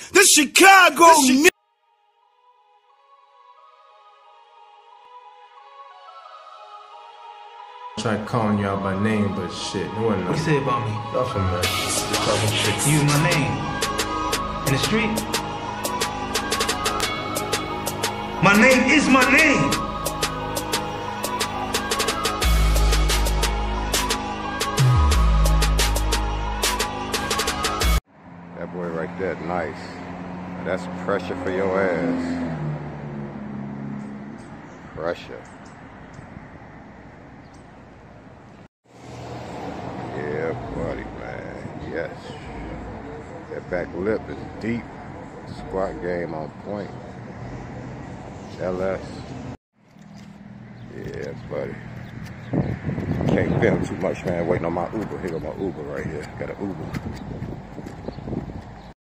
The Chicago. Try calling y'all by name, but shit, it wasn't. What you say about me? Nothing, man. Just talking shit. You my name. In the street? My name is my name. That boy right there, nice. That's pressure for your ass. Pressure. Yeah, buddy, man. Yes. That back lip is deep. Squat game on point. LS. Yeah, buddy. Can't film too much, man. Waiting on my Uber. Here go my Uber right here. Got an Uber.